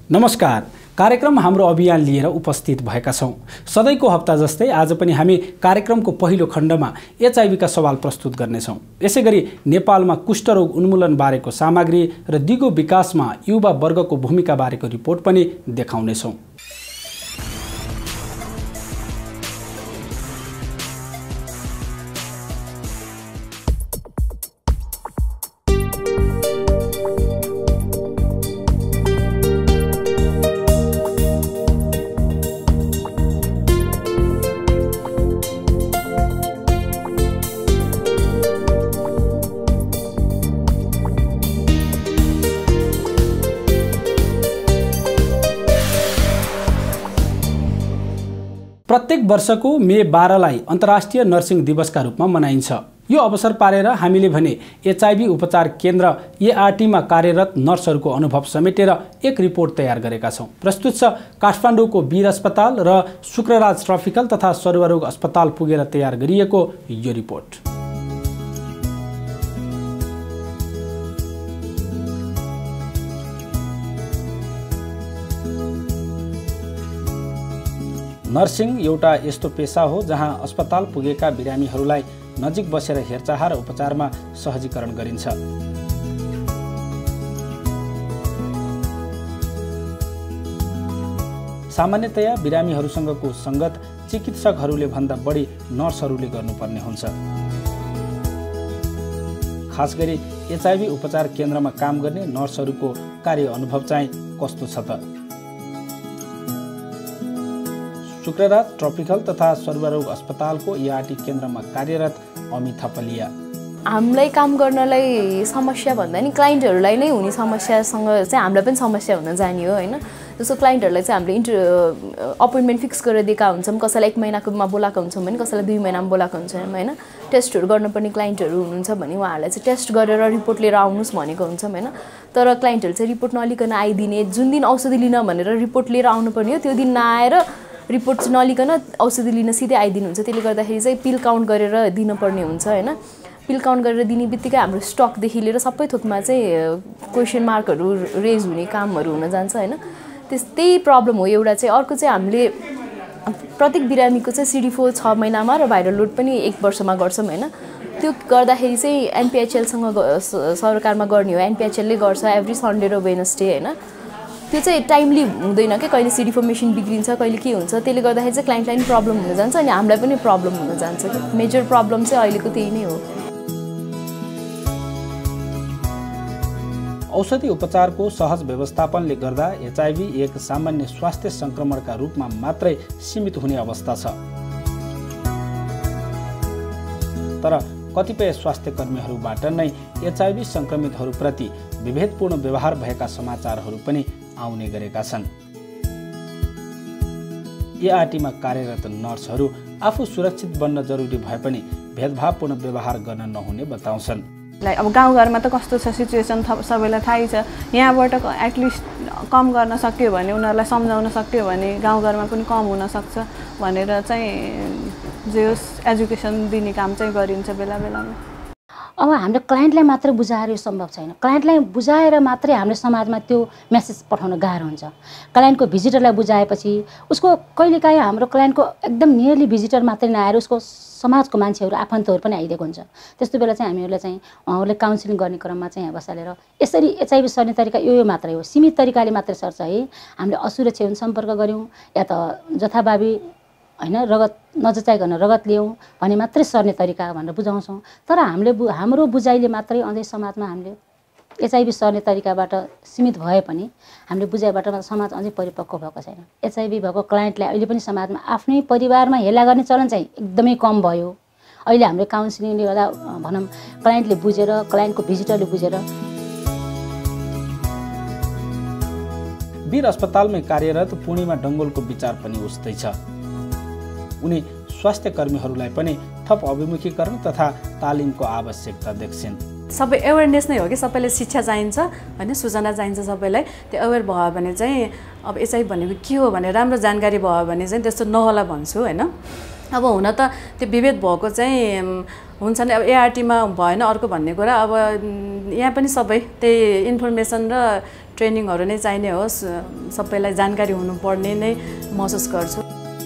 नमस्कार। कार्यक्रम हाम्रो अभियान लिएर उपस्थित भएका छौं। सधैँको हप्ता जस्तै आज पनि हामी कार्यक्रमको पहिलो खण्डमा एचआईभी का सवाल प्रस्तुत गर्नेछौं। यसैगरी नेपालमा कुष्ठरोग उन्मूलन बारेको सामग्री र दिगो विकासमा युवा वर्गको भूमिका बारेको रिपोर्ट पनि देखाउनेछौं। प्रत्येक वर्षको मे 12 लाई अन्तर्राष्ट्रिय नर्सिङ दिवसका रूपमा मनाइन्छ। यो अवसर पारेर हामीले भने एचआईभी उपचार केन्द्र एआरटीमा कार्यरत नर्सहरूको अनुभव समेटेर एक रिपोर्ट तयार गरेका छौं। प्रस्तुत छ काठमाडौँको वीर अस्पताल र शुक्रराज ट्रपिकल तथा सर्वरोग अस्पताल पुगेर तयार गरिएको यो रिपोर्ट। नर्सिङ एउटा यस्तो पेशा हो जहाँ अस्पताल पुगेका बिरामीहरूलाई नजिक बसेर हेरचाह र उपचारमा सहजीकरण गरिन्छ। सामान्यतया बिरामीहरूसँगको संगत चिकित्सकहरूले भन्दा बढी नर्सहरूले गर्नुपर्ने हुन्छ। खास गरी एचआईभी उपचार केन्द्रमा काम गर्ने नर्सहरूको कार्य अनुभव चाहिँ कस्तो छ त? शुक्रराज ट्रपिकल तथा सर्वरोग अस्पतालको एआरटी केन्द्रमा कार्यरत अमित थपलिया। हामीलाई काम गर्नलाई समस्या भन्दा नि क्लाइन्टहरूलाई नै हुने समस्यासँग चाहिँ हामीलाई पनि समस्या हुन जाने हो हैन। जस्तो क्लाइन्टहरूलाई चाहिँ हामीले अपोइन्टमेन्ट फिक्स गरेर दिएका हुन्छौँ। कसैलाई 1 महिनामा बोलाएको हुन्छौँ भने कसैलाई 2 महिनामा बोलाएको हुन्छौँ हैन। टेस्टहरू गर्नुपर्ने क्लाइन्टहरू हुनुहुन्छ भने उहाँहरूलाई चाहिँ टेस्ट गरेर रिपोर्ट लिएर आउनुहोस् भनेको हुन्छौँ हैन। तर क्लाइन्टहरू चाहिँ रिपोर्ट नलिकन आइदिने, जुन दिन औषधि लिन भनेर रिपोर्ट लिएर आउनुपर्ने हो त्यो दिन नआएर रिपोर्ट चाहिँ नलिकन औषधि लिन सिधै आइदिनुहुन्छ। त्यसले गर्दाखेरि चाहिँ पिल काउन्ट गरेर दिनुपर्ने हुन्छ हैन। पिल काउन्ट गरेर दिने बित्तिकै हाम्रो स्टकदेखि लिएर सबै थोकमा चाहिँ क्वेसन मार्कहरू रेज हुने कामहरू हुन जान्छ हैन। त्यही प्रब्लम हो एउटा चाहिँ। अर्को चाहिँ हामीले प्रत्येक बिरामीको चाहिँ CD4 6 महिनामा र भाइरल लोड पनि 1 वर्षमा गर्छौँ हैन। त्यो गर्दाखेरि चाहिँ एनपीएचएलसँग सरकारमा गर्ने हो। एनपीएचएलले गर्छ एभ्री सन्डे र वेडनेसडे हैन। त्यो चाहिँ टाइमली हुँदैन के, कहिले CD4 मेसिन बिग्रिन्छ, कहिले के हुन्छ। त्यसले गर्दाखेरि चाहिँ क्लाइन्टलाई पनि प्रब्लम हुन जान्छ अनि हामीलाई पनि प्रब्लम हुन जान्छ कि। मेजर प्रब्लम चाहिँ अहिलेको त्यही नै हो। औषधि उपचारको सहज व्यवस्थापनले गर्दा एचआईभी एक सामान्य स्वास्थ्य संक्रमणका रूपमा मात्रै सीमित हुने अवस्था छ। तर कतिपय स्वास्थ्य कर्मीहरूबाट नै एचआईभी संक्रमितहरूप्रति विभेदपूर्ण व्यवहार भएका समाचारहरू पनि आउने गरेका छन्। एआरटीमा कार्यरत नर्सहरू आफू सुरक्षित बन्न जरुरी भए पनि भेदभावपूर्ण व्यवहार गर्न नहुने बताउँछन्। अब गाउँघरमा त कस्तो छ सिचुएसन सबैलाई थाहै छ। यहाँबाट एटलिस्ट कम गर्न सक्यो भने, उनीहरूलाई सम्झाउन सक्यो भने गाउँघरमा पनि कम हुन सक्छ भनेर चाहिँ जे होस् एजुकेसन दिने काम चाहिँ गरिन्छ बेला बेलामा। अब हाम्रो क्लाइन्टलाई मात्र बुझाएर यो सम्भव छैन। क्लाइन्टलाई बुझाएर मात्रै हाम्रो समाजमा त्यो मेसेज पठाउन गाह्रो हुन्छ। क्लाइन्टको भिजिटरलाई बुझाएपछि उसको कहिलेकाहीँ हाम्रो क्लाइन्टको एकदम नियरली भिजिटर मात्रै नआएर उसको समाजको मान्छेहरू आफन्तहरू पनि आइदिएको हुन्छ। त्यस्तो बेला चाहिँ हामीहरूलाई चाहिँ उहाँहरूले काउन्सिलिङ गर्ने क्रममा चाहिँ बसालेर यसरी एचआईभी सर्ने तरिका यो मात्रै हो, सीमित तरिकाले मात्रै सर्छ है। हामीले असुरक्षित सम्पर्क गऱ्यौँ या त जथाभावी हैन रगत नजचाइकन रगत ल्याउँ भने मात्रै सर्ने तरिका भनेर बुझाउँछौँ। तर हाम्रो बुझाइले मात्रै अझै समाजमा हामीले एचआईभी सर्ने तरिकाबाट सीमित भए पनि हामीले बुझाइबाट समाज अझै परिपक्व भएको छैन। एचआईभी भएको क्लाइन्टलाई अहिले पनि समाजमा आफ्नै परिवारमा हेला गर्ने चलन चाहिँ एकदमै कम भयो। अहिले हामीले काउन्सिलिङले गर्दा भनौँ क्लाइन्टले बुझेर, क्लाइन्टको भिजिटरले बुझेर। वीर अस्पतालमै कार्यरत पूर्णिमा डङ्गोलको विचार पनि उस्तै छ। उनी स्वास्थ्य कर्मीहरूलाई पनि थप अभिमुखीकरण तथा तालिमको आवश्यकता देख्छिन्। सबै अवेरनेस नै हो कि, सबैलाई शिक्षा चाहिन्छ हैन, सूचना चाहिन्छ सबैलाई। त्यो अवेर भयो भने चाहिँ अब एचआईभी भनेको के हो भनेर राम्रो जानकारी भयो भने चाहिँ त्यस्तो नहोला भन्छु हैन। अब हुन त त्यो विभेद भएको चाहिँ हुन्छ नि अब एआरटीमा भएन अर्को भन्ने कुरा अब यहाँ पनि सबै त्यही इन्फर्मेसन र ट्रेनिङहरू नै चाहिने होस् सबैलाई जानकारी हुनुपर्ने नै महसुस गर्छु।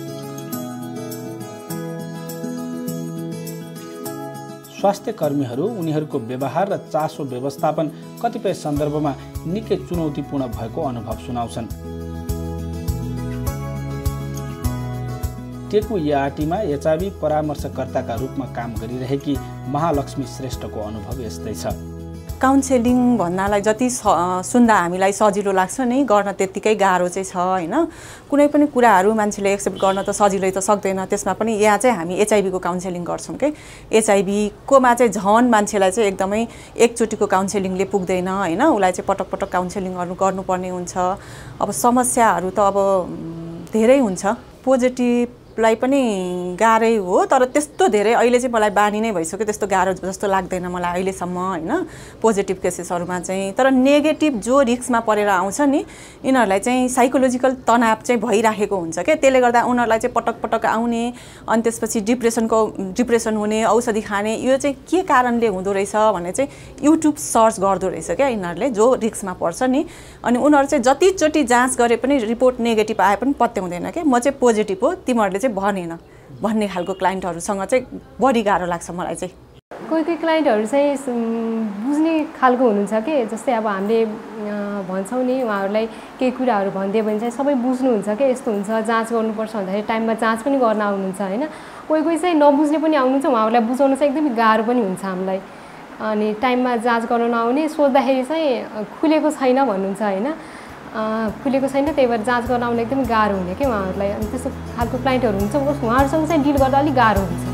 स्वास्थ्य कर्मीहरू उनीहरूको व्यवहार र चासो व्यवस्थापन कतिपय सन्दर्भमा निकै चुनौतीपूर्ण भएको अनुभव सुनाउँछन्। टेकु एआरटीमा एचआईभी परामर्शकर्ताका रूपमा काम गरिरहेकी महालक्ष्मी श्रेष्ठको अनुभव यस्तै छ। काउन्सेलिङ भन्नालाई जति सुन्दा हामीलाई सजिलो लाग्छ नि गर्न त्यत्तिकै गाह्रो चाहिँ छ हैन। कुनै पनि कुराहरू मान्छेले एक्सेप्ट गर्न त सजिलै त सक्दैन। त्यसमा पनि यहाँ चाहिँ हामी एचआईभीको काउन्सेलिङ गर्छौँ के। एचआईभीकोमा चाहिँ झन् मान्छेलाई चाहिँ एकदमै एकचोटिको काउन्सेलिङले पुग्दैन हैन। उसलाई चाहिँ पटक पटक काउन्सेलिङहरू गर्नुपर्ने हुन्छ। अब समस्याहरू त अब धेरै हुन्छ। पोजिटिभलाई पनि गाह्रै हो तर त्यस्तो धेरै अहिले चाहिँ मलाई बानी नै भइसक्यो। त्यस्तो गाह्रो जस्तो लाग्दैन मलाई अहिलेसम्म हैन पोजिटिभ केसेसहरूमा चाहिँ। तर नेगेटिभ जो रिस्कमा परेर आउँछ नि यिनीहरूलाई चाहिँ साइकोलोजिकल तनाव चाहिँ भइराखेको हुन्छ क्या। त्यसले गर्दा उनीहरूलाई चाहिँ पटक पटक आउने अनि त्यसपछि डिप्रेसन हुने औषधि खाने यो चाहिँ के कारणले हुँदो रहेछ भने चाहिँ युट्युब सर्च गर्दो रहेछ क्या यिनीहरूले जो रिस्कमा पर्छ नि। अनि उनीहरू चाहिँ जतिचोटि जाँच गरे पनि रिपोर्ट नेगेटिभ आए पनि पत्याउँदैन क्या। म चाहिँ पोजिटिभ हो तिमीहरूले चाहिँ भनेन भन्ने खालको क्लाइन्टहरूसँग चाहिँ बढी गाह्रो लाग्छ मलाई चाहिँ। कोही कोही क्लाइन्टहरू चाहिँ बुझ्ने खालको हुनुहुन्छ कि जस्तै अब हामीले भन्छौँ नि उहाँहरूलाई केही कुराहरू भनिदियो भने चाहिँ सबै बुझ्नुहुन्छ कि यस्तो हुन्छ जाँच गर्नुपर्छ भन्दाखेरि टाइममा जाँच पनि गर्न आउनुहुन्छ होइन। कोही कोही चाहिँ नबुझ्ने पनि आउनुहुन्छ उहाँहरूलाई बुझाउन चाहिँ एकदमै गाह्रो पनि हुन्छ हामीलाई। अनि टाइममा जाँच गर्न नआउने सोद्धाखेरि चाहिँ खुलेको छैन भन्नुहुन्छ होइन। खुलेको छैन त्यही भएर जाँच गर्न आउन एकदमै गाह्रो हुने कि उहाँहरूलाई। अनि त्यस्तो खालको क्लाइन्टहरू हुन्छ उहाँहरूसँग चाहिँ डिल गर्दा अलिक गाह्रो हुन्छ।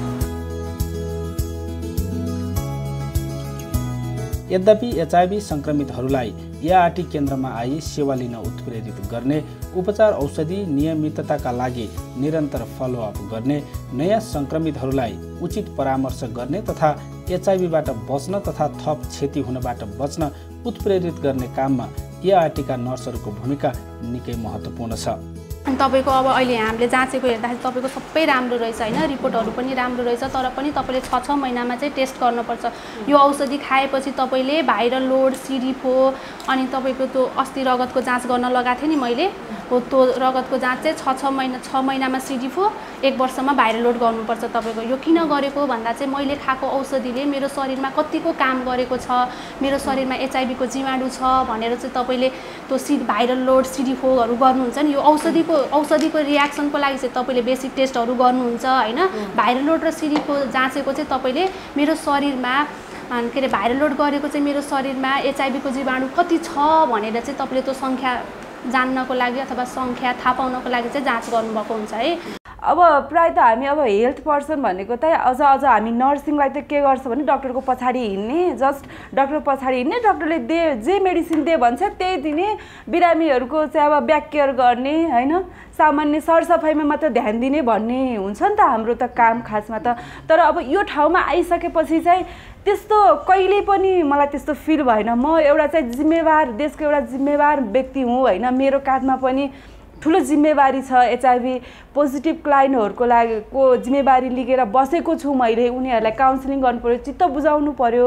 यद्यपि एचआईभी सङ्क्रमितहरूलाई एआरटी केन्द्रमा आई सेवा लिन उत्प्रेरित गर्ने, उपचार औषधि नियमितताका लागि निरन्तर फलोअप गर्ने, नयाँ सङ्क्रमितहरूलाई उचित परामर्श गर्ने तथा एचआईभीबाट बच्न तथा थप क्षति हुनबाट बच्न उत्प्रेरित गर्ने काममा एआरटीका नर्सहरूको भूमिका निकै महत्त्वपूर्ण छ। अनि तपाईँको अब अहिले हामीले जाँचेको हेर्दाखेरि तपाईँको सबै राम्रो रहेछ होइन। रिपोर्टहरू पनि राम्रो रहेछ तर पनि तपाईँले 6 महिनामा चाहिँ टेस्ट गर्नुपर्छ। यो औषधि खाएपछि तपाईँले भाइरल लोड CD4 अनि तपाईँको त्यो अस्ति रगतको जाँच गर्न लगाएको थिएँ नि मैले हो त्यो रगतको जाँच चाहिँ 6 महिनामा CD4 1 वर्षमा भाइरल लोड गर्नुपर्छ तपाईँको। यो किन गरेको भन्दा चाहिँ मैले खाएको औषधिले मेरो शरीरमा कतिको काम गरेको छ, मेरो शरीरमा एचआईभीको जीवाणु छ भनेर चाहिँ तपाईँले त्यो भाइरल लोड CD4हरू गर्नुहुन्छ नि। यो औषधिको रियाक्सनको लागि चाहिँ तपाईँले बेसिक टेस्टहरू गर्नुहुन्छ होइन। भाइरल लोड र CD4 जाँचेको चाहिँ तपाईँले मेरो शरीरमा के अरे भाइरल लोड गरेको चाहिँ मेरो शरीरमा एचआईभीको जीवाणु कति छ भनेर चाहिँ तपाईँले त्यो सङ्ख्या जान्नको लागि अथवा सङ्ख्या थाहा पाउनको लागि चाहिँ जाँच गर्नुभएको हुन्छ है। अब प्रायः त हामी अब हेल्थ पर्सन भनेको त अझ हामी नर्सिङलाई त के गर्छ भने डक्टरको पछाडि हिँड्ने, जस्ट डक्टर पछाडि हिँड्ने, डक्टरले जे मेडिसिन दे भन्छ त्यही दिने, बिरामीहरूको चाहिँ अब ब्याक केयर गर्ने होइन, सामान्य सरसफाइमा मात्र ध्यान दिने भन्ने हुन्छ नि त हाम्रो त काम खासमा त। तर अब यो ठाउँमा आइसकेपछि चाहिँ त्यस्तो कहिले पनि मलाई त्यस्तो फिल भएन। म एउटा चाहिँ जिम्मेवार देशको एउटा जिम्मेवार व्यक्ति हुँ होइन। मेरो काँधमा पनि ठुलो जिम्मेवारी छ। एचआईभी पोजिटिभ क्लाइन्टहरूको लागि जिम्मेवारी लिएर बसेको छु मैले। उनीहरूलाई काउन्सिलिङ गर्नु पर्यो, चित्त बुझाउनु पर्यो,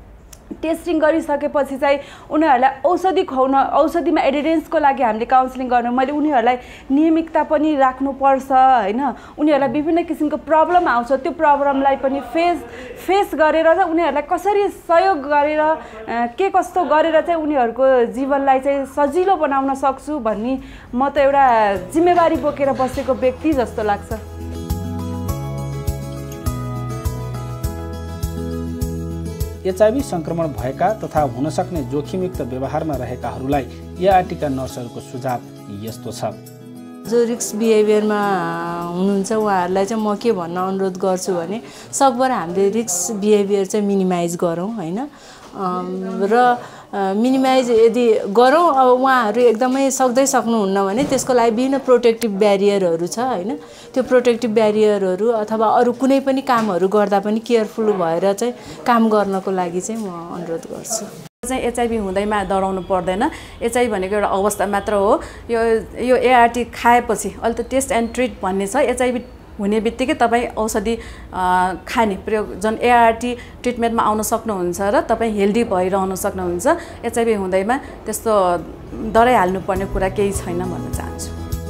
टेस्टिङ गरिसकेपछि चाहिँ उनीहरूलाई औषधि खुवाउन, औषधिमा एडिडेन्सको लागि हामीले काउन्सिलिङ गर्नु। मैले उनीहरूलाई नियमितता पनि राख्नुपर्छ होइन। उनीहरूलाई विभिन्न किसिमको प्रब्लम आउँछ, त्यो प्रब्लमलाई पनि फेस गरेर चाहिँ उनीहरूलाई कसरी सहयोग गरेर के कस्तो गरेर चाहिँ उनीहरूको जीवनलाई चाहिँ सजिलो बनाउन सक्छु भन्ने म त एउटा जिम्मेवारी बोकेर बसेको व्यक्ति जस्तो लाग्छ। एचआईभी सङ्क्रमण भएका तथा हुनसक्ने जोखिमयुक्त व्यवहारमा रहेकाहरूलाई एआरटीका नर्सहरूको सुझाव यस्तो छ। जो रिस्क बिहेभियरमा हुनुहुन्छ उहाँहरूलाई चाहिँ म के भन्न अनुरोध गर्छु भने सकभर हामीले रिस्क बिहेभियर चाहिँ मिनिमाइज गरौँ होइन। र मिनिमाइज यदि गरौँ अब उहाँहरू एकदमै सक्नुहुन्न भने त्यसको लागि विभिन्न प्रोटेक्टिभ ब्यारियरहरू छ होइन। त्यो प्रोटेक्टिभ ब्यारियरहरू अथवा अरू कुनै पनि कामहरू गर्दा पनि केयरफुल भएर चाहिँ काम गर्नको लागि चाहिँ म अनुरोध गर्छु। चाहिँ एचआईभी हुँदैमा डराउनु पर्दैन। एचआईभी भनेको एउटा अवस्था मात्र हो। यो एआरटी खाएपछि अहिले त टेस्ट एन्ड ट्रिट भन्ने छ। एचआईभी हुने बित्तिकै तपाईँ औषधि खाने प्रयोग जुन एआरटी ट्रिटमेन्टमा आउन सक्नुहुन्छ र तपाईँ हेल्दी भइरहन सक्नुहुन्छ। एचआइभी हुँदैमा त्यस्तो डराइ हाल्नुपर्ने कुरा केही छैन भन्न चाहन्छु।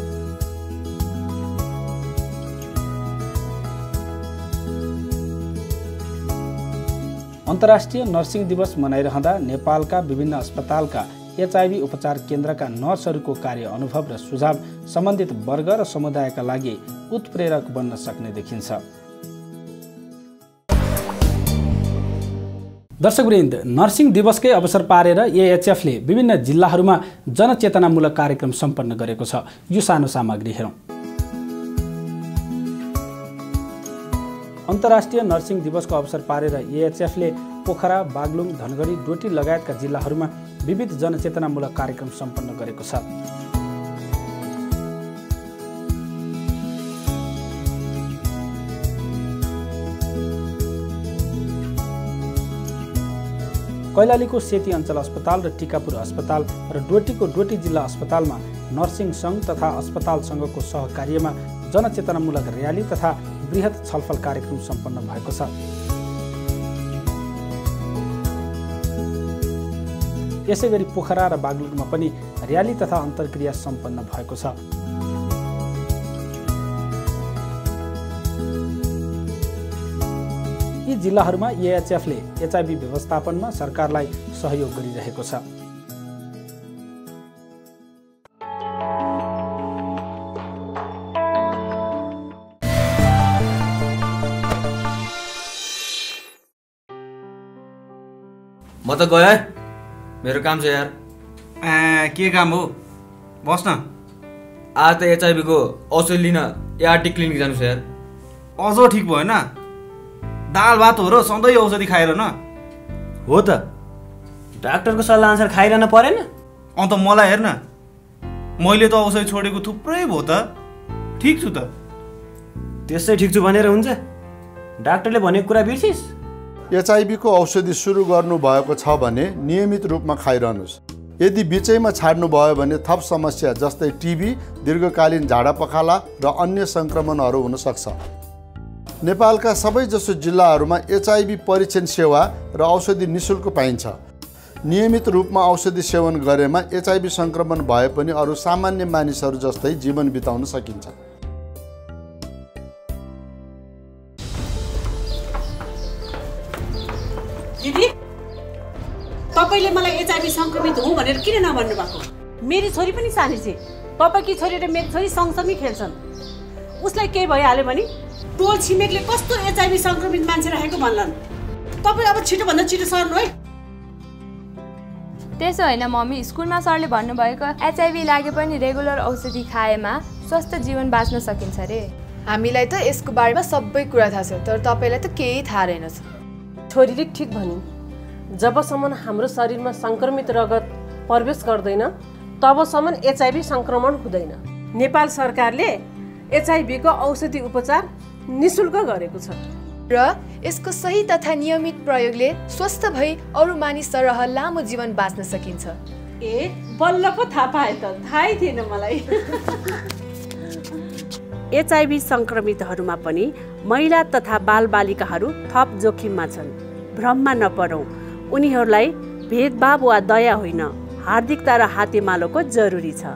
अन्तर्राष्ट्रिय नर्सिङ दिवस मनाइरहँदा नेपालका विभिन्न अस्पतालका एचआइभी उपचार केन्द्रका नर्सहरूको कार्य अनुभव र सुझाव सम्बन्धित वर्ग र समुदायका लागि उत्प्रेरक बन्न सक्ने देखिन्छ। दर्शकवृन्द, नर्सिङ दिवसकै अवसर पारेर एएचएफले विभिन्न जिल्लाहरूमा जनचेतनामूलक कार्यक्रम सम्पन्न गरेको छ। यो सानो सामग्री हेरौँ। अन्तर्राष्ट्रिय नर्सिङ दिवसको अवसर पारेर एएचएफले पोखरा, बागलुङ, धनगढी, डोटी लगायतका जिल्लाहरूमा विविध जनचेतनामूलक कार्यक्रम सम्पन्न गरेको छ। कैलालीको सेती अञ्चल अस्पताल र टिकापुर अस्पताल र डोटीको डोटी जिल्ला अस्पतालमा नर्सिङ सङ्घ तथा अस्पताल सङ्घको सहकार्यमा जनचेतनामूलक र्याली तथा बृहत छलफल कार्यक्रम सम्पन्न भएको छ। यसैगरी पोखरा र बागलुङमा पनि र्याली तथा अन्तर्क्रिया सम्पन्न भएको छ। यी जिल्लाहरूमा एएचएफले एचआइभी व्यवस्थापनमा सरकारलाई सहयोग गरिरहेको छ। म त गयो है, मेरो काम छ यार। के काम हो? बस न। आज त एचआइभीको औषधि लिन एआरटी क्लिनिक जानु छ यार। अझ ठिक भएन? दाल भात हो र सधैँ औषधि खाएर न? हो त, डाक्टरको सल्लाह अनुसार खाइरहन परेन? अन्त मलाई हेर्न, मैले त औषधि छोडेको थुप्रै भयो त। ठिक छु त। त्यसै ठिक छु भनेर हुन्छ? डाक्टरले भनेको कुरा बिर्सिस्? एचआइभीको औषधि सुरु गर्नुभएको छ भने नियमित रूपमा खाइरहनुहोस्। यदि बिचैमा छाड्नुभयो भने थप समस्या जस्तै टिबी, दीर्घकालीन झाडापखाला र अन्य सङ्क्रमणहरू हुन सक्छ। नेपालका सबैजसो जिल्लाहरूमा एचआइभी परीक्षण सेवा र औषधि निःशुल्क पाइन्छ। नियमित रूपमा औषधि सेवन गरेमा एचआइभी सङ्क्रमण भए पनि अरू सामान्य मानिसहरू जस्तै जीवन बिताउन सकिन्छ। दिदी, तपाईले मलाई एचआइभी सङ्क्रमित हुँ भनेर किन नभन्नु भएको? मेरी छोरी पनि सानी छ। तपाईँकी छोरी र मेरी छोरी सँगसँगै खेल्छन्। उसलाई केही भइहाल्यो भने टोल छिमेकले कस्तो एचआइभी सङ्क्रमित मान्छे राखेको भन्लान्। तपाईँ अब छिटोभन्दा छिटो सर्नु है। त्यसो होइन मम्मी, स्कुलमा सरले भन्नुभएको एचआइभी लागे पनि रेगुलर औषधि खाएमा स्वस्थ जीवन बाँच्न सकिन्छ रे। हामीलाई त यसको बारेमा सबै कुरा थाहा छ, तर तपाईँलाई त केही थाहा रहेनछ। छोरीले ठिक भनिन्, जबसम्म हाम्रो शरीरमा सङ्क्रमित रगत प्रवेश गर्दैन तबसम्म एचआइभी सङ्क्रमण हुँदैन। नेपाल सरकारले एचआइभीको औषधि उपचार निःशुल्क गरेको छ र यसको सही तथा नियमित प्रयोगले स्वस्थ भई अरू मानिस सरह लामो जीवन बाँच्न सकिन्छ। ए बल्ल पो थाहा पाए त, थाहै थिएन मलाई। एचआइभी सङ्क्रमितहरूमा पनि महिला तथा बालबालिकाहरू थप जोखिममा छन्। भ्रममा नपरौँ। उनीहरूलाई भेदभाव वा दया होइन, हार्दिकता र हातेमालोको जरुरी छ।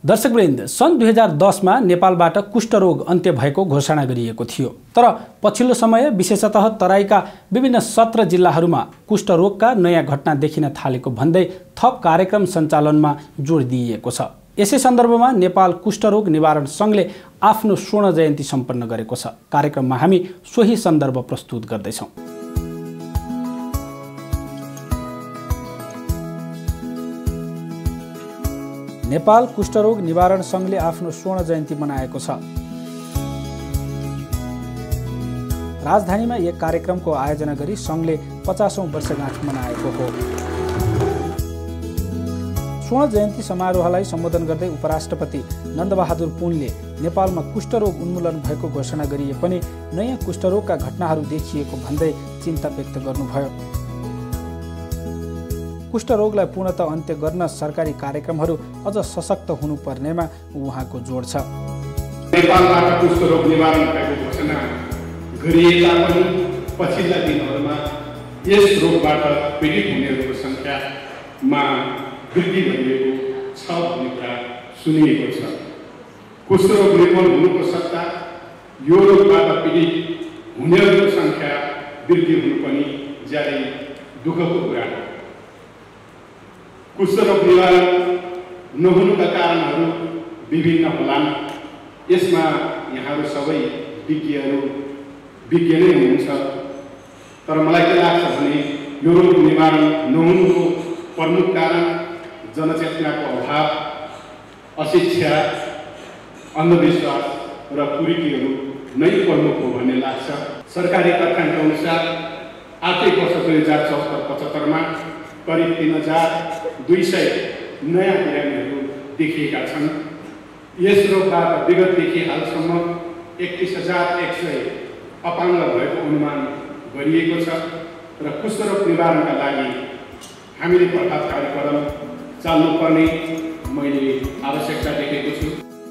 दर्शकवृन्द, सन् 2010मा नेपालबाट कुष्ठरोग अन्त्य भएको घोषणा गरिएको थियो। तर पछिल्लो समय विशेषतः तराईका विभिन्न 17 जिल्लाहरूमा कुष्ठरोगका नयाँ घटना देखिन थालेको भन्दै थप कार्यक्रम सञ्चालनमा जोड दिइएको छ। यसै सन्दर्भमा नेपाल कुष्ठरोग निवारण सङ्घले आफ्नो स्वर्ण जयन्ती सम्पन्न गरेको छ। कार्यक्रममा हामी सोही सन्दर्भ प्रस्तुत गर्दैछौँ। नेपाल कुष्ठरोग निवारण सङ्घले आफ्नो स्वर्ण जयन्ती मनाएको छ। राजधानीमा एक कार्यक्रमको आयोजना गरी सङ्घले 50औं वर्षगाँठ मनाएको हो। स्वर्ण जयन्ती समारोहलाई सम्बोधन गर्दै उपराष्ट्रपति नन्दबहादुर पुनले नेपालमा कुष्ठरोग उन्मूलन भएको घोषणा गरिए पनि नयाँ कुष्ठरोगका घटनाहरू देखिएको भन्दै चिन्ता व्यक्त गर्नुभयो। कुष्ठरोगलाई पूर्णतः अन्त्य गर्न सरकारी कार्यक्रमहरू अझ सशक्त हुनुपर्नेमा उहाँको जोड छ। नेपालबाट कुष्ठरोग निवारण भएको घोषणा गरिएका पनि पछिल्ला दिनहरूमा यस रोगबाट पीडित हुनेहरूको सङ्ख्यामा वृद्धि भइरहेको छ भन्ने कुरा सुनिएको छ। कुष्ठरोग निर्मूल हुनुको सट्टा यो रोगबाट पीडित हुनेहरूको सङ्ख्या वृद्धि हुनु पनि ज्यादै दुःखको कुरा हो। कुष्ठरोग निवारण नहुनुका कारणहरू विभिन्न होलान्। यसमा यहाँहरू सबै विज्ञ नै हुनुहुन्छ। तर मलाई के लाग्छ भने यो रोग निवारण नहुनुको प्रमुख कारण जनचेतनाको अभाव, अशिक्षा, अन्धविश्वास र कुरीतिहरू नै प्रमुख हो भन्ने लाग्छ। सरकारी तथ्याङ्क अनुसार आर्थिक वर्ष 2074-75मा करिब 3200 नयाँ बिरामीहरू देखिएका छन्। यस रोगबाट विगतदेखि हालसम्म 31,100 अपाङ्ग भएको अनुमान गरिएको छ र कुष्ठरोग निवारणका लागि हामीले प्रभावकारी कदम चाल्नुपर्ने मैले आवश्यकता देखेको छु।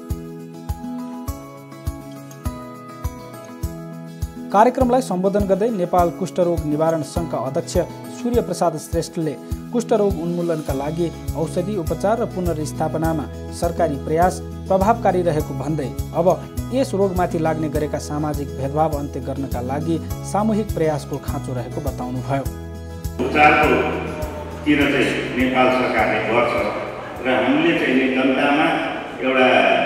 कार्यक्रमलाई सम्बोधन गर्दै नेपाल कुष्ठरोग निवारण सङ्घका अध्यक्ष सूर्य प्रसाद श्रेष्ठले कुष्ठरोग उन्मूलनका लागि औषधि उपचार र पुनर्स्थापनामा सरकारी प्रयास प्रभावकारी रहेको भन्दै अब यस रोगमाथि लाग्ने गरेका सामाजिक भेदभाव अन्त्य गर्नका लागि सामूहिक प्रयासको खाँचो रहेको बताउनुभयो। उपचारकोतिर चाहिँ नेपाल सरकारले गर्छ र हामीले चाहिँ जनतामा एउटा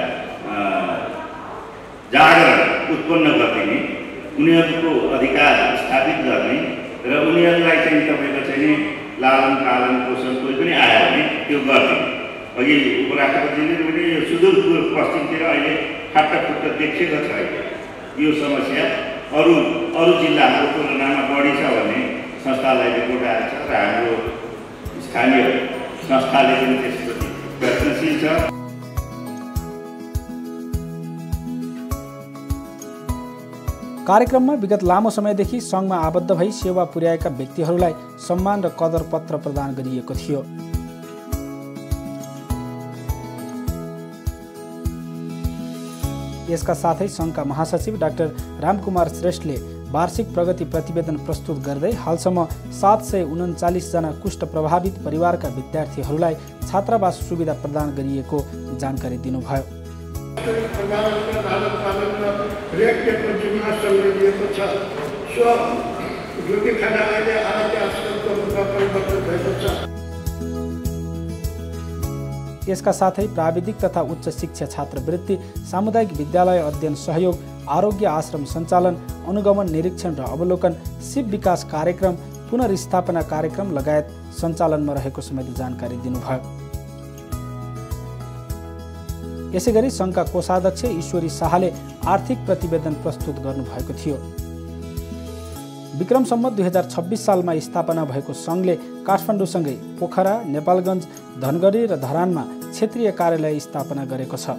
जागरण उत्पन्न गरिदिने, उनीहरूको अधिकार स्थापित गर्ने र उनीहरूलाई चाहिँ तपाईँको चाहिँ लालन पालन पोषण कोही पनि आयो भने त्यो गर्ने। अघि उपराष्ट्रपतिले पनि यो सुदूर पश्चिमतिर अहिले फाटाफुट्ट देखिएको छ। यो समस्या अरू जिल्लाहरूको तुलनामा बढी छ भन्ने संस्थालाई रिपोर्ट आएको छ र हाम्रो स्थानीय संस्थाले पनि त्यसप्रति प्रयत्नशील छ। कार्यक्रममा विगत लामो समयदेखि सङ्घमा आबद्ध भई सेवा पुर्याएका व्यक्तिहरूलाई सम्मान र कदर पत्र प्रदान गरिएको थियो। यसका साथै सङ्घका महासचिव डाक्टर रामकुमार श्रेष्ठले वार्षिक प्रगति प्रतिवेदन प्रस्तुत गर्दै हालसम्म 739 जना कुष्ठ प्रभावित परिवारका विद्यार्थीहरूलाई छात्रावास सुविधा प्रदान गरिएको जानकारी दिनुभयो। यसका साथै प्राविधिक तथा उच्च शिक्षा छात्रवृत्ति, सामुदायिक विद्यालय अध्ययन सहयोग, आरोग्य आश्रम सञ्चालन, अनुगमन निरीक्षण र अवलोकन, शिव विकास कार्यक्रम, पुनर्स्थापना कार्यक्रम लगायत सञ्चालनमा रहेको समेत जानकारी दिनुभयो। यसैगरी सङ्घका कोषाध्यक्ष ईश्वरी शाहले आर्थिक प्रतिवेदन प्रस्तुत गर्नुभएको थियो। विक्रम सम्वत 2026 सालमा स्थापना भएको सङ्घले काठमाडौँसँगै पोखरा, नेपालगञ्ज, धनगढी र धरानमा क्षेत्रीय कार्यालय स्थापना गरेको छ।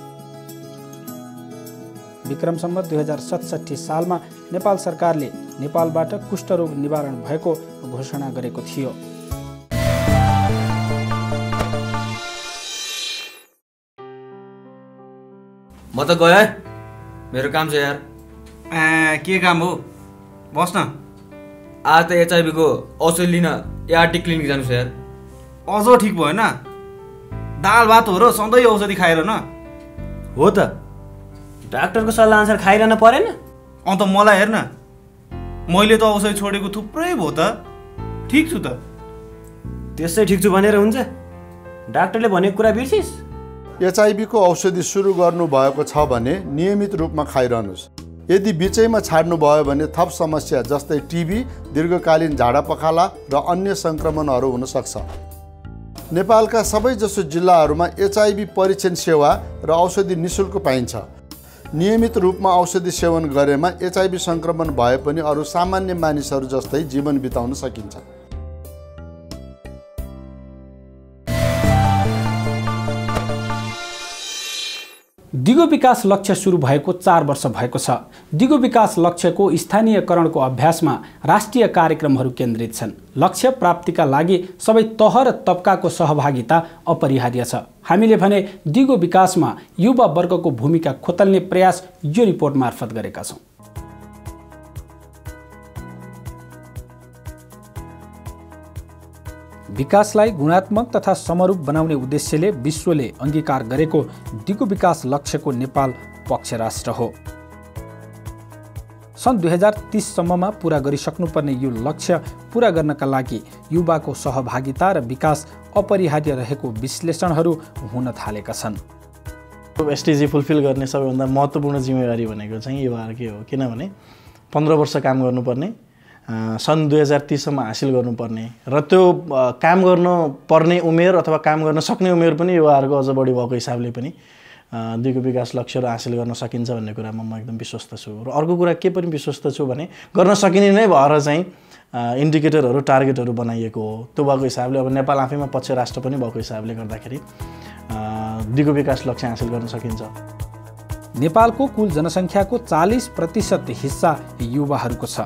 विक्रम सम्वत 2067 सालमा नेपाल सरकारले नेपालबाट कुष्ठरोग निवारण भएको घोषणा गरेको थियो। म त गएँ, मेरो काम छ यार। के काम हो? बस् न। आज त एचआइभी को औषधि लिन एआरटी क्लिनिक जानु छ यार। अझ ठिक भएन? दाल भात हो र सधैँ औषधि खाएर न हो त डाक्टरको सल्लाह अनुसार खाइरहन परेन अन्त मलाई हेर्न मैले त औषधि छोडेको थुप्रै भयो त ठिक छु त त्यसै ठिक छु भनेर हुन्छ डाक्टरले भनेको कुरा बिर्सिस् एचआइभीको औषधि सुरु गर्नुभएको छ भने नियमित रूपमा खाइरहनुहोस्। यदि बिचैमा छाड्नुभयो भने थप समस्या जस्तै टिबी, दीर्घकालीन झाडापखाला र अन्य सङ्क्रमणहरू हुन सक्छ। नेपालका सबैजसो जिल्लाहरूमा एचआइभी परीक्षण सेवा र औषधि निःशुल्क पाइन्छ। नियमित रूपमा औषधि सेवन गरेमा एचआइभी सङ्क्रमण भए पनि अरू सामान्य मानिसहरू जस्तै जीवन बिताउन सकिन्छ। दिगो विकास लक्ष्य सुरु भएको 4 वर्ष भएको छ। दिगो विकास लक्ष्यको स्थानीयकरणको अभ्यासमा राष्ट्रिय कार्यक्रमहरू केन्द्रित छन्। लक्ष्य प्राप्तिका लागि सबै तह र तबकाको सहभागिता अपरिहार्य छ। हामीले भने दिगो विकासमा युवा वर्गको भूमिका खोतल्ने प्रयास यो रिपोर्ट मार्फत गरेका छौँ। विकासलाई गुणात्मक तथा समरूप बनाउने उद्देश्यले विश्वले अङ्गीकार गरेको दिगो विकास लक्ष्यको नेपाल पक्ष राष्ट्र हो। सन् 2030 सम्ममा पुरा गरिसक्नुपर्ने यो लक्ष्य पुरा गर्नका लागि युवाको सहभागिता र विकास अपरिहार्य रहेको विश्लेषणहरू हुन थालेका छन्। एसटिजी फुलफिल गर्ने सबैभन्दा महत्त्वपूर्ण जिम्मेवारी भनेको चाहिँ युवाहरूकै हो। किनभने 15 वर्ष काम गर्नुपर्ने, सन् 2030 सम्म हासिल गर्नुपर्ने र त्यो काम गर्न पर्ने उमेर अथवा काम गर्न सक्ने उमेर पनि युवाहरूको अझ बढी भएको हिसाबले पनि दिगो विकास लक्ष्यहरू हासिल गर्न सकिन्छ भन्ने कुरामा म एकदम विश्वस्त छु। र अर्को कुरा के पनि विश्वस्त छु भने गर्न सकिने नै भएर चाहिँ इन्डिकेटरहरू टार्गेटहरू बनाइएको हो। त्यो भएको हिसाबले अब नेपाल आफैमा पक्ष राष्ट्र पनि भएको हिसाबले गर्दाखेरि दिगो विकास लक्ष्य हासिल गर्न सकिन्छ। नेपालको कुल जनसङ्ख्याको 40% हिस्सा युवाहरूको छ।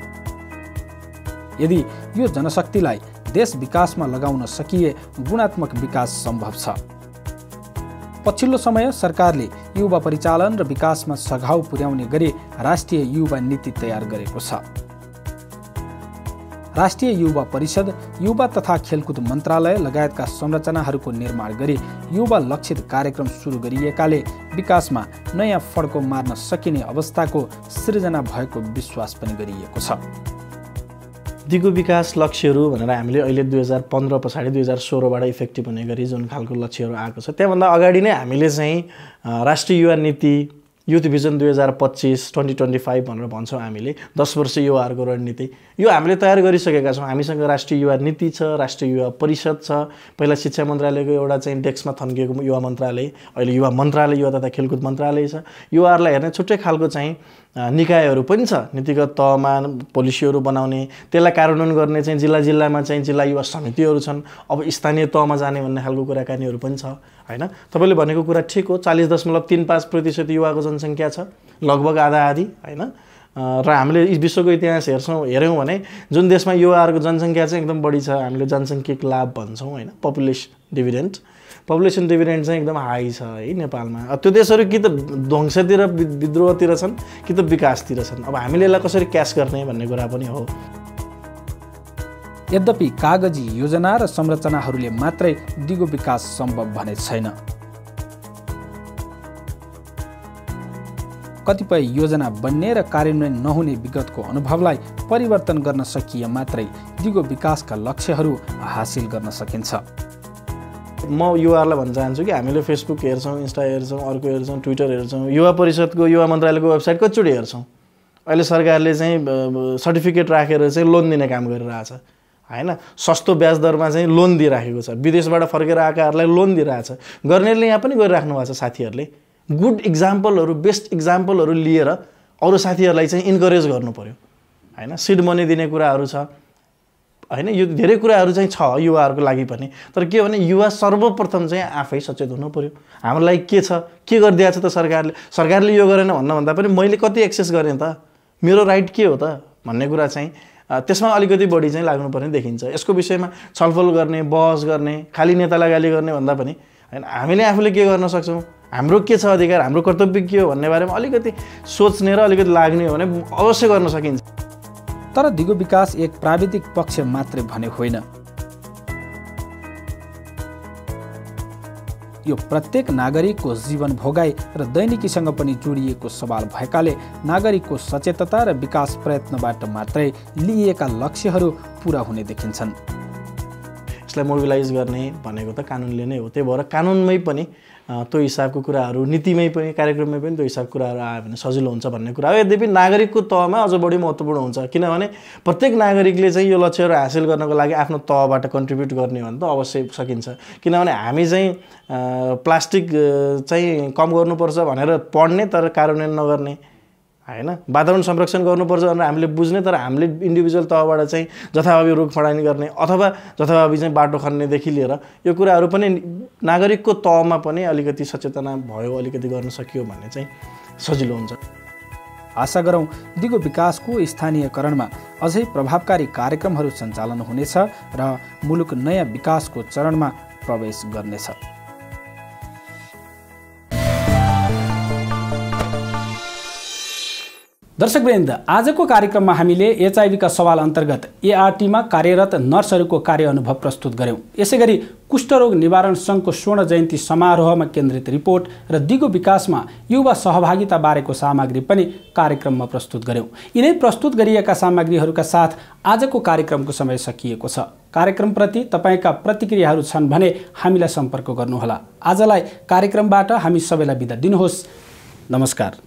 यदि यो जनशक्तिलाई देश विकासमा लगाउन सकिए गुणात्मक विकास सम्भव छ। पछिल्लो समय सरकारले युवा परिचालन र विकासमा सघाउ पुर्याउने गरी राष्ट्रिय युवा नीति तयार गरेको छ। राष्ट्रिय युवा परिषद, युवा तथा खेलकुद मन्त्रालय लगायतका संरचनाहरूको निर्माण गरी युवा लक्षित कार्यक्रम सुरु गरिएकाले विकासमा नयाँ फड्को मार्न सकिने अवस्थाको सृजना भएको विश्वास पनि गरिएको छ। दिगो विकास लक्ष्यहरू भनेर हामीले अहिले 2015 पछाडि 2016बाट इफेक्टिभ हुने गरी जुन खालको लक्ष्यहरू आएको छ, त्यहाँभन्दा अगाडि नै हामीले चाहिँ राष्ट्रिय युवा नीति, युथ भिजन 2025 भनेर भन्छौँ हामीले, 10 वर्ष युवाहरूको रणनीति, यो हामीले तयार गरिसकेका छौँ। हामीसँग राष्ट्रिय युवा नीति छ, राष्ट्रिय युवा परिषद छ। पहिला शिक्षा मन्त्रालयको एउटा चाहिँ डेस्कमा थन्किएको युवा मन्त्रालय, अहिले युवा मन्त्रालय, युवा तथा खेलकुद मन्त्रालय छ। युवाहरूलाई हेर्ने छुट्टै खालको चाहिँ निकायहरू पनि छ, नीतिगत तहमा पोलिसीहरू बनाउने, त्यसलाई कार्यान्वयन गर्ने चाहिँ जिल्लामा चाहिँ जिल्ला युवा समितिहरू छन्। अब स्थानीय तहमा जाने भन्ने खालको कुराकानीहरू पनि छ हैन। तपाईँले भनेको कुरा ठिक हो। 40.35% युवाको जनसङ्ख्या छ, लगभग आधा आधी हैन। र हामीले विश्वको इतिहास हेऱ्यौँ भने जुन देशमा युवाहरूको जनसङ्ख्या चाहिँ एकदम बढी छ, हामीले जनसङ्ख्यिक लाभ भन्छौँ हैन, पपुलेसन डिभिडेन्ड चाहिँ एकदम हाई छ है नेपालमा। त्यो देशहरू कि त ध्वंसतिर विद्रोहतिर छन् कि त विकासतिर छन्। अब हामीले यसलाई कसरी क्याच गर्ने भन्ने कुरा पनि हो। यद्यपि कागजी योजना र संरचनाहरूले मात्रै दिगो विकास सम्भव भने छैन। कतिपय योजना बन्ने र कार्यान्वयन नहुने विगतको अनुभवलाई परिवर्तन गर्न सकिए मात्रै दिगो विकासका लक्ष्यहरू हासिल गर्न सकिन्छ। म युवाहरूलाई भन्न चाहन्छु कि हामीले फेसबुक हेर्छौँ, इन्स्टा हेर्छौँ, अर्को हेर्छौँ, ट्विटर हेर्छौँ, युवा परिषदको, युवा मन्त्रालयको वेबसाइट कतिचोटि हेर्छौँ। अहिले सरकारले चाहिँ सर्टिफिकेट राखेर चाहिँ लोन दिने काम गरिरहेछ हैन। सस्तो ब्याज दरमा चाहिँ लोन दिइराखेको छ। विदेशबाट फर्केर आएकाहरूलाई लोन दिइरहेछ। गर्नेले यहाँ पनि गरिराख्नु भएको छ। साथीहरूले गुड इक्जाम्पलहरू, बेस्ट इक्जाम्पलहरू लिएर अरू साथीहरूलाई चाहिँ इन्करेज गर्नु पर्यो हैन। सिड मनी दिने कुराहरू छ हैन। यो धेरै कुराहरू चाहिँ छ युवाहरूको लागि पनि। तर के भने युवा सर्वप्रथम चाहिँ आफै सचेत हुनु पर्यो। हाम्रो लागि के छ, के गरिदिएको छ त सरकारले यो गरेन भन्दा पनि मैले कति एक्सेस गरेँ त, मेरो राइट के हो त भन्ने कुरा चाहिँ त्यसमा अलिकति बढी चाहिँ लाग्नुपर्ने देखिन्छ। यसको विषयमा छलफल गर्ने, बहस गर्ने, खालि नेतालाई गाली गर्ने भन्दा पनि हैन, हामीले आफूले के गर्न सक्छौँ, हाम्रो के छ अधिकार, हाम्रो कर्तव्य के हो भन्ने बारेमा अलिकति सोच्ने र अलिकति लाग्ने हो भने अवश्य गर्न सकिन्छ। तर दिगो विकास एक प्राविधिक पक्ष मात्रै भने होइन। यो प्रत्येक नागरिकको जीवन भोगाइ र दैनिकीसँग पनि जोडिएको सवाल भएकाले नागरिकको सचेतता र विकास प्रयत्नबाट मात्रै लिइएका लक्ष्यहरू पूरा हुने देखिन्छन्। यसलाई मोबिलाइज गर्ने भनेको त कानुनले नै हो। त्यही भएर कानुनमै पनि त्यो हिसाबको कुराहरू, नीतिमै पनि, कार्यक्रममै पनि त्यो हिसाबको कुराहरू आयो भने सजिलो हुन्छ भन्ने कुरा हो। यद्यपि नागरिकको तहमा अझ बढी महत्त्वपूर्ण हुन्छ, किनभने प्रत्येक नागरिकले चाहिँ यो लक्ष्यहरू हासिल गर्नको लागि आफ्नो तहबाट कन्ट्रिब्युट गर्ने भने त अवश्य सकिन्छ। किनभने हामी चाहिँ प्लास्टिक चाहिँ कम गर्नुपर्छ भनेर पढ्ने तर कार्यान्वयन नगर्ने हैन, वातावरण संरक्षण गर्नुपर्छ भनेर हामीले बुझ्ने तर हामीले इन्डिभिजुअल तहबाट चाहिँ जथाभावी रुख फडानी गर्ने अथवा जथाभावी चाहिँ बाटो खन्नेदेखि लिएर यो कुराहरू पनि नागरिकको तहमा पनि अलिकति सचेतना भयो, अलिकति गर्न सकियो भने चाहिँ सजिलो हुन्छ। आशा गरौँ दिगो विकासको स्थानीयकरणमा अझै प्रभावकारी कार्यक्रमहरू सञ्चालन हुनेछ र मुलुक नयाँ विकासको चरणमा प्रवेश गर्नेछ। दर्शकवृन्द, आजको कार्यक्रममा हामीले एचआईभीका सवाल अन्तर्गत एआरटीमा कार्यरत नर्सहरूको कार्य अनुभव प्रस्तुत गऱ्यौँ। यसैगरी कुष्ठरोग निवारण सङ्घको स्वर्ण जयन्ती समारोहमा केन्द्रित रिपोर्ट र दिगो विकासमा युवा सहभागिता बारेको सामग्री पनि कार्यक्रममा प्रस्तुत गऱ्यौँ। यिनै प्रस्तुत गरिएका सामग्रीहरूका साथ आजको कार्यक्रमको समय सकिएको छ। कार्यक्रमप्रति तपाईँका प्रतिक्रियाहरू छन् भने हामीलाई सम्पर्क गर्नुहोला। आजलाई कार्यक्रमबाट हामी सबैलाई बिदा दिनुहोस्। नमस्कार।